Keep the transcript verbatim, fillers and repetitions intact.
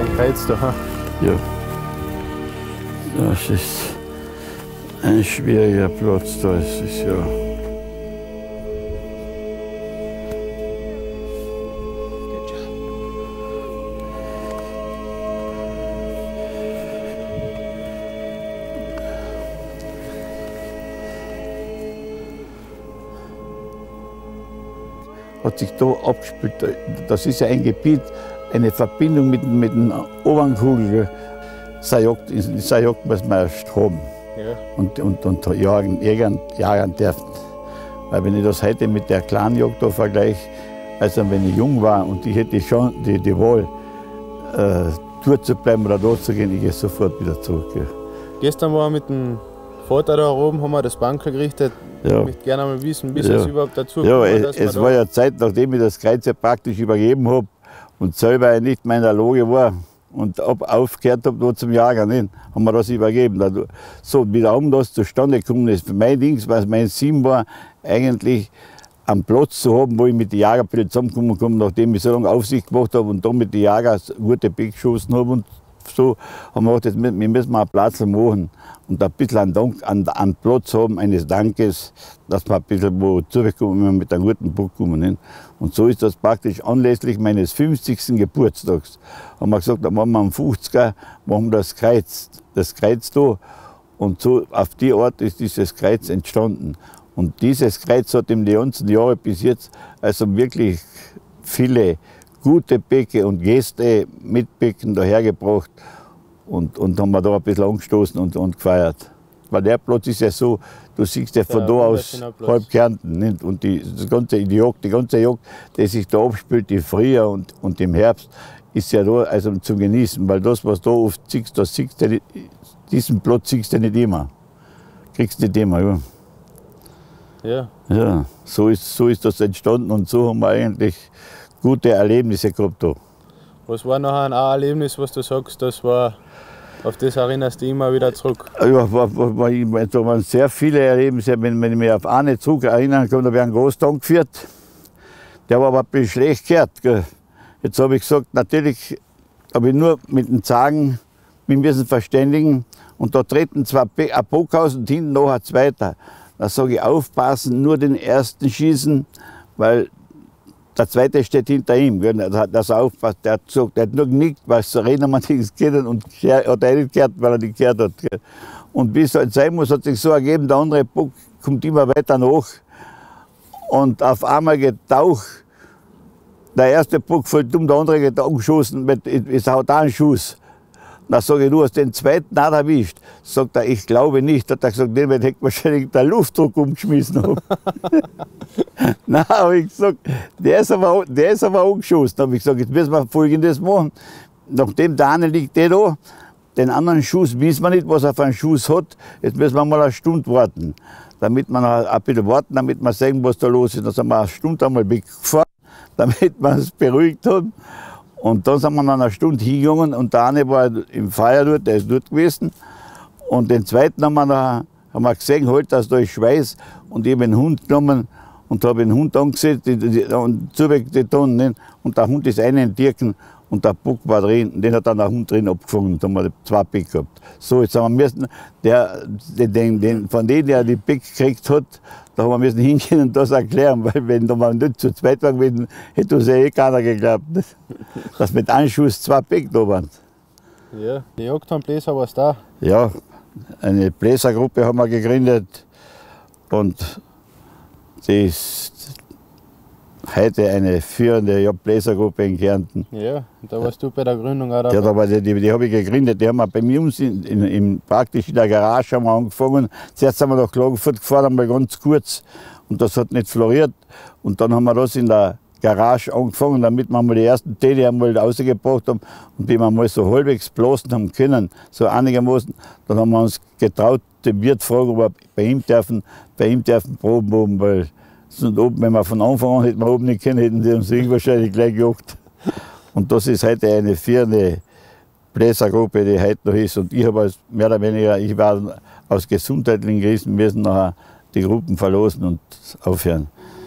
dein Kreuz da. Ja. Das ist ein schwieriger Platz da, ist es ja. Hat sich da abgespielt. Das ist ja ein Gebiet, eine Verbindung mit, mit dem Obernkugel. Sajok, Sajok muss man erst haben. Ja. Und, und, und jagen, jagen, jagen dürfen. Weil wenn ich das heute mit der Clanjagd da vergleiche, also wenn ich jung war und ich hätte schon die, die Wahl, äh, dort zu bleiben oder da zu gehen, ich gehe sofort wieder zurück. Ja. Gestern war mit dem Vater da oben, haben wir das Bankel gerichtet. Ja. Ich möchte gerne mal wissen, wie ja. es überhaupt dazu ja, kam. Es, es war ja Zeit, nachdem ich das Kreuz ja praktisch übergeben habe und selber nicht mehr in der Lage war und ab, aufgehört habe, da zum Jagen, nicht, haben wir das übergeben. So, wiederum das zustande gekommen ist, für mein Ding, was mein Sinn war, eigentlich einen Platz zu haben, wo ich mit den Jägerpillen zusammenkommen kann, nachdem ich so lange Aufsicht gemacht habe und dann mit den Jägern gute Beck geschossen habe. Und so haben wir gedacht, wir müssen mal einen Platz machen und ein bisschen einen, Dank, einen, einen Platz haben eines Dankes, dass wir ein bisschen wo zurückkommen, wenn wir mit einem guten Bock kommen. Und so ist das praktisch anlässlich meines fünfzigsten Geburtstags. Haben wir gesagt, dann machen wir am fünfziger machen wir das Kreuz, das Kreuz da. Und so auf die Art ist dieses Kreuz entstanden. Und dieses Kreuz hat in den ganzen Jahren bis jetzt also wirklich viele gute Bäcke und Gäste mit Becken dahergebracht und, und haben wir da ein bisschen angestoßen und, und gefeiert. Weil der Platz ist ja so, du siehst ja von ja, da aus halb Kärnten. Nicht? Und die, das ganze, die, Jagd, die ganze Jagd, die sich da abspielt im Frühjahr und, und im Herbst, ist ja da also zum Genießen. Weil das, was da oft siehst, das siehst du nicht, diesen Platz siehst du nicht immer. Kriegst du nicht immer, ja. Ja. Ja, so ist, so ist das entstanden und so haben wir eigentlich gute Erlebnisse gehabt da. Was war noch ein Erlebnis, was du sagst, das war, auf das erinnerst du immer wieder zurück? Ja, war, war, war, da waren sehr viele Erlebnisse. Wenn, wenn ich mich auf eine zurück erinnern kann, da wäre ein Großtag geführt. Der war aber ein bisschen schlecht gehört. Gell. Jetzt habe ich gesagt, natürlich habe ich nur mit dem Zagen, wir müssen verständigen. Und da treten zwei ein Bockhaus und hinten noch ein zweiter. Da sage ich, aufpassen, nur den ersten schießen, weil der zweite steht hinter ihm. Dass er aufpasst. Der hat gesagt, der hat nur genickt, weil so reden wir nichts gehört und hat er nicht gehört, weil er nicht gehört hat. Und wie es halt sein muss, hat sich so ergeben, der andere Bock kommt immer weiter nach. Und auf einmal geht Tauch. Der erste Bock fällt um, der andere geht angeschossen, es haut auch einen Schuss. Da sage ich, du hast den zweiten auch erwischt. Sagt er, ich glaube nicht. Hat er gesagt, den hätte wahrscheinlich der Luftdruck umgeschmissen. Nein, habe ich gesagt, der ist aber, der ist aber angeschossen. Da habe ich gesagt, jetzt müssen wir Folgendes machen. Nachdem der eine liegt der da, den anderen Schuss wissen wir nicht, was er für einen Schuss hat. Jetzt müssen wir mal eine Stunde warten. Damit wir ein bisschen warten, damit wir sehen, was da los ist. Dann sind wir eine Stunde einmal weggefahren, damit wir es beruhigt haben. Und dann sind wir nach einer Stunde hingegangen und der eine war im Feuer dort, der ist dort gewesen. Und den zweiten haben wir, noch, haben wir gesehen, halt, dass da ist Schweiß. Und ich habe den Hund genommen und habe den Hund angesetzt und zuweggetan. Und der Hund ist einen Dirken und der Bock war drin. Den hat dann der Hund drin abgefangen. Da haben wir zwei Beck gehabt. So, jetzt haben wir müssen, der, den, den, von dem, der die Beck gekriegt hat, da haben wir müssen hingehen und das erklären, weil wenn da mal nicht zu zweit war gewesen, hätte uns ja eh keiner geglaubt, dass mit einem Schuss zwei Beck da waren. Ja, die Jagd am Bläser war's da? Ja, eine Bläsergruppe haben wir gegründet und die ist heute eine führende Bläsergruppe in Kärnten. Ja, und da warst du bei der Gründung auch dabei? Ja, da war die, die, die habe ich gegründet. Die haben wir bei mir uns in, in, in, praktisch in der Garage haben wir angefangen. Zuerst sind wir nach Klagenfurt gefahren, einmal ganz kurz. Und das hat nicht floriert. Und dann haben wir das in der Garage angefangen, damit wir mal die ersten Täle einmal rausgebracht haben. Und wie wir mal so halbwegs blasen haben können, so einigermaßen, dann haben wir uns getraut, den Wirt fragen, ob wir bei ihm dürfen, bei ihm dürfen Proben haben, weil und oben, wenn wir von Anfang an hätten wir oben nicht können, hätten die uns wahrscheinlich gleich gejagt. Und das ist heute eine führende Bläsergruppe, die heute noch ist. Und ich habe als mehr oder weniger, ich war aus gesundheitlichen Krisen, müssen nachher die Gruppen verlassen und aufhören.